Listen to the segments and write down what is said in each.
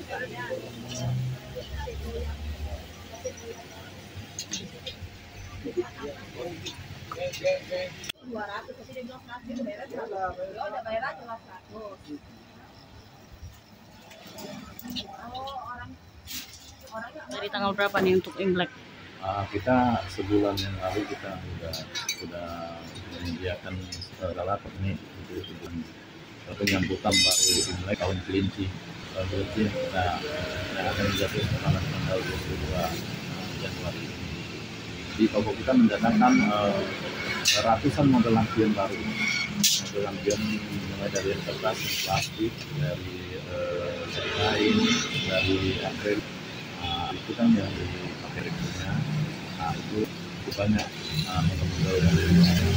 Dari tanggal berapa nih untuk Imlek? Kita sebulan yang lalu kita sudah menyediakan segala ini untuk penyambutan baru Imlek tahun kelinci. Nah, yang akan dijatuhkan pada tanggal 22 Januari ini. Di toko kita mendatangkan ratusan model lampion baru. Model lampion mulai dari yang kertas, plastik, dari kain, dari akrilik. Itu kan yang dipakai rekrunya. Itu cukup banyak model-model dari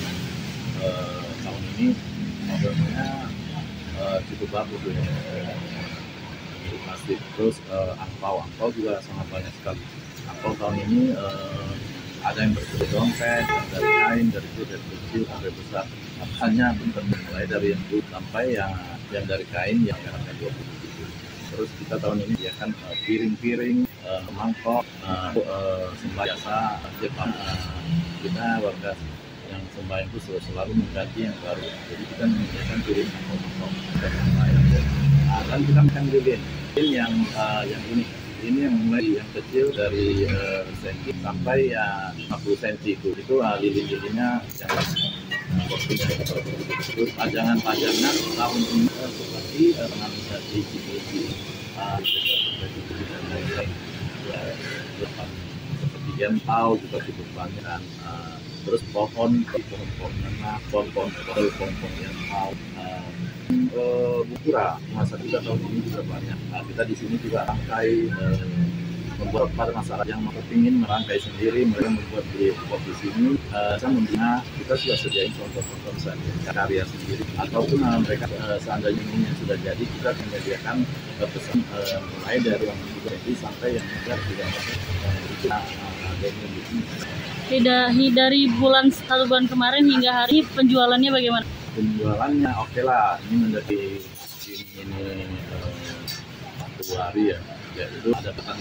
tahun ini modelnya cukup bagus ya. Plastik. Terus angpau juga sangat banyak sekali. Angpau tahun ini ada yang berbentuk dompet, dari kain, dari kecil sampai besar. Hanya bentuk mulai dari yang dulu sampai yang dari kain yang harga 20. Terus kita tahun ini ya kan piring-piring, mangkok, sembayasa Jepang. Kita warga yang sembahyang itu selalu mengganti yang baru. Jadi kita menyediakan piring mangkok dan sembahyang. Dan kita makan lilin yang ini yang mulai yang kecil dari senti sampai ya 50 cm itu lilin-lilinnya yang terus pajangan-pajangan tahun ini seperti organisasi CPG seperti jempol juga cukup banyak, terus pohon jempol, bukura masa kita tahun ini juga banyak. Kita di sini juga rangkai membuat para masyarakat yang ingin merangkai sendiri, mereka membuat di sini. Kita sudah sediain contoh-contoh karya sendiri, ataupun mereka seandainya ini sudah jadi, kita menyediakan pesan mulai dari yang sudah jadi sampai yang tidak dari bulan 1 bulan kemarin hingga hari penjualannya bagaimana? Penjualannya oke lah, ini menjadi ini 1 hari ya itu ada petang.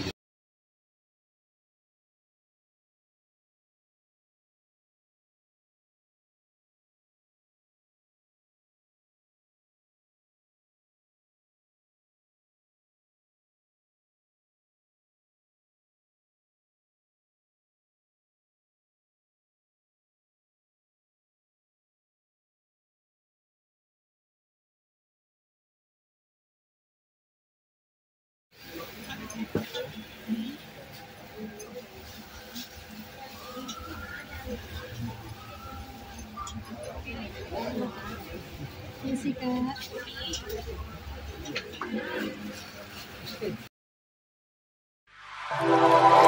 Jessica.